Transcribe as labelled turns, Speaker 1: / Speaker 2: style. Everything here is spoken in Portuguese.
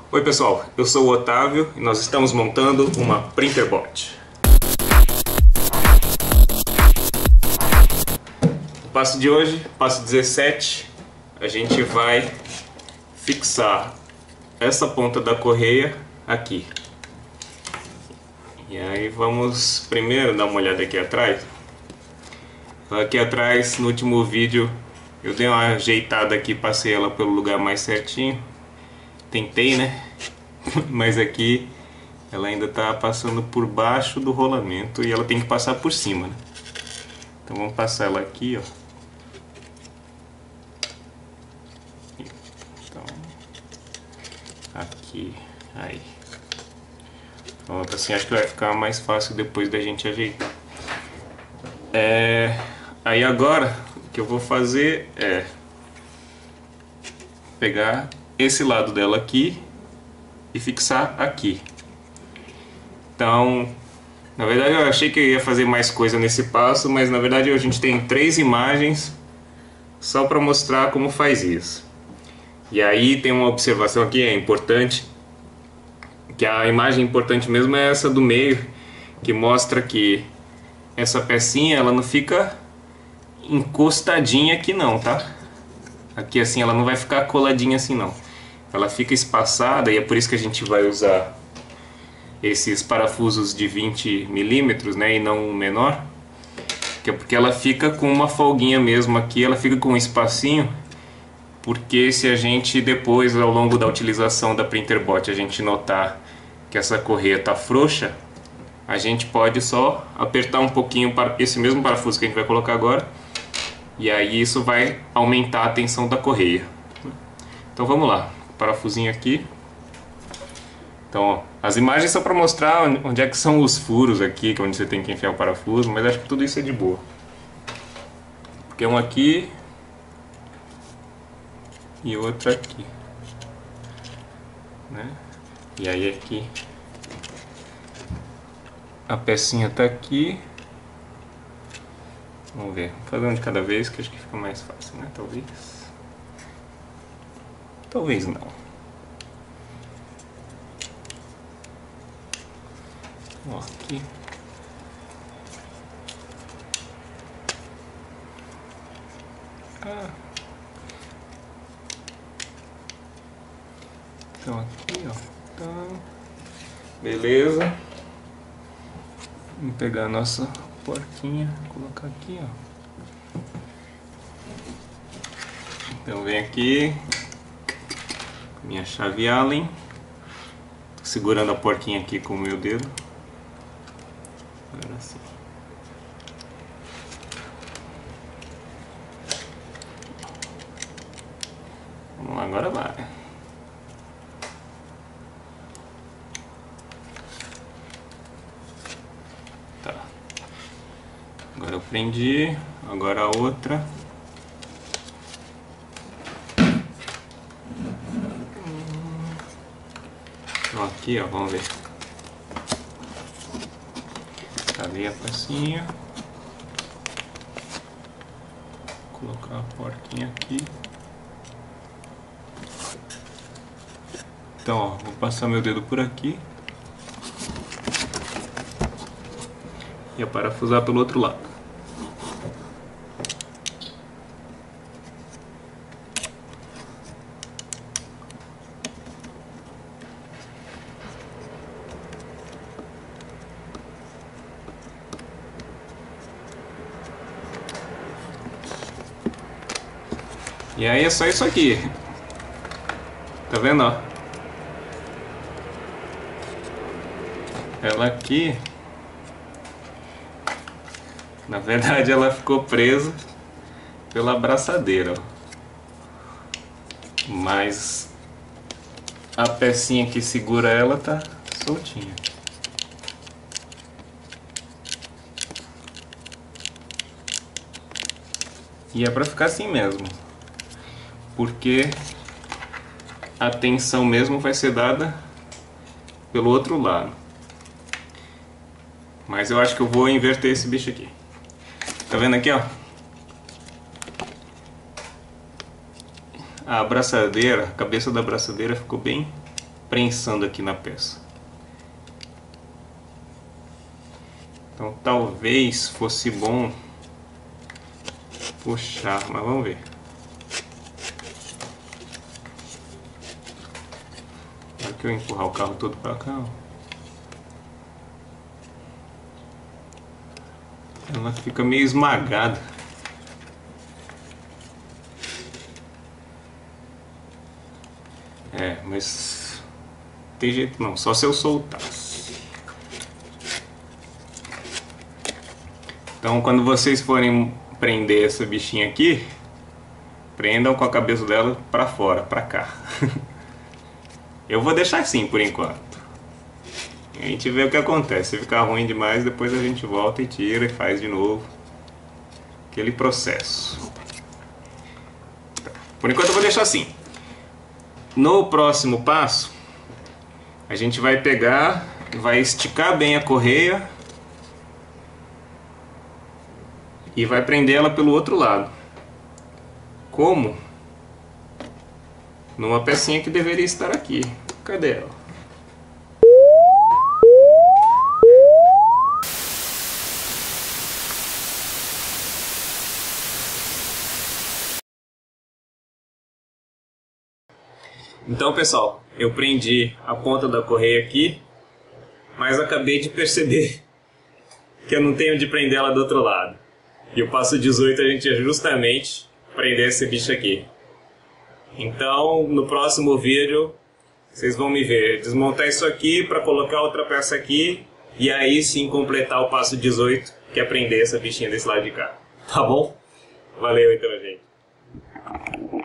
Speaker 1: Oi pessoal, eu sou o Otávio e nós estamos montando uma Printerbot. O passo de hoje, passo 17, a gente vai fixar essa ponta da correia aqui. E aí vamos primeiro dar uma olhada aqui atrás. Aqui atrás, no último vídeo, eu dei uma ajeitada aqui, passei ela pelo lugar mais certinho. Tentei, né? Mas aqui ela ainda está passando por baixo do rolamento e ela tem que passar por cima, né? Então vamos passar ela aqui, ó. Então, aqui, aí. Pronto, assim acho que vai ficar mais fácil depois da gente ajeitar. Aí agora o que eu vou fazer é pegar esse lado dela aqui e fixar aqui. Então, na verdade eu achei que eu ia fazer mais coisa nesse passo, mas na verdade a gente tem 3 imagens só para mostrar como faz isso. E aí tem uma observação aqui, é importante, que a imagem importante mesmo é essa do meio, que mostra que essa pecinha ela não fica encostadinha aqui não, tá? Aqui assim ela não vai ficar coladinha assim não. Ela fica espaçada e é por isso que a gente vai usar esses parafusos de 20 milímetros, né, e não o menor. Que é porque ela fica com uma folguinha mesmo aqui, ela fica com um espacinho. Porque se a gente depois, ao longo da utilização da Printerbot, a gente notar que essa correia tá frouxa, a gente pode só apertar um pouquinho para esse mesmo parafuso que a gente vai colocar agora, e aí isso vai aumentar a tensão da correia. Então vamos lá, parafusinho aqui. Então ó, as imagens são para mostrar onde é que são os furos aqui, onde você tem que enfiar o parafuso, mas acho que tudo isso é de boa. Porque um aqui e outro aqui, né? E aí aqui a pecinha tá aqui. Vamos ver, vou fazer um de cada vez que acho que fica mais fácil, né? Talvez. Talvez não. Ó, aqui. Então aqui, ó. Então, beleza. Vamos pegar a nossa porquinha, colocar aqui, ó. Então vem aqui, minha chave Allen. Tô segurando a porquinha aqui com o meu dedo. Agora sim. Vamos lá, agora vai. Tá. Agora eu prendi, agora a outra. Então aqui, ó, vamos ver. Cavei a pecinha. Vou colocar a porquinha aqui. Então, ó, vou passar meu dedo por aqui e parafusar pelo outro lado. E aí é só isso aqui. Tá vendo, ó? Ela aqui, na verdade ela ficou presa pela abraçadeira, ó. Mas a pecinha que segura ela tá soltinha. E é pra ficar assim mesmo, porque a tensão mesmo vai ser dada pelo outro lado. Mas eu acho que eu vou inverter esse bicho aqui. Tá vendo aqui, ó? A abraçadeira, a cabeça da abraçadeira ficou bem prensando aqui na peça. Então talvez fosse bom puxar, mas vamos ver. Será que eu empurrar o carro todo para cá? Ela fica meio esmagada. Mas tem jeito não, só se eu soltasse. Então quando vocês forem prender essa bichinha aqui, prendam com a cabeça dela para fora, para cá. Eu vou deixar assim por enquanto. A gente vê o que acontece. Se ficar ruim demais, depois a gente volta e tira e faz de novo aquele processo. Por enquanto eu vou deixar assim. No próximo passo, a gente vai pegar, vai esticar bem a correia e vai prender ela pelo outro lado. Como? Numa pecinha que deveria estar aqui. Cadê ela? Então, pessoal, eu prendi a ponta da correia aqui, mas acabei de perceber que eu não tenho de prender ela do outro lado. E o passo 18 a gente ia justamente prender esse bicho aqui. Então, no próximo vídeo, vocês vão me ver desmontar isso aqui para colocar outra peça aqui e aí sim completar o passo 18, que é prender essa bichinha desse lado de cá. Tá bom? Valeu então, gente.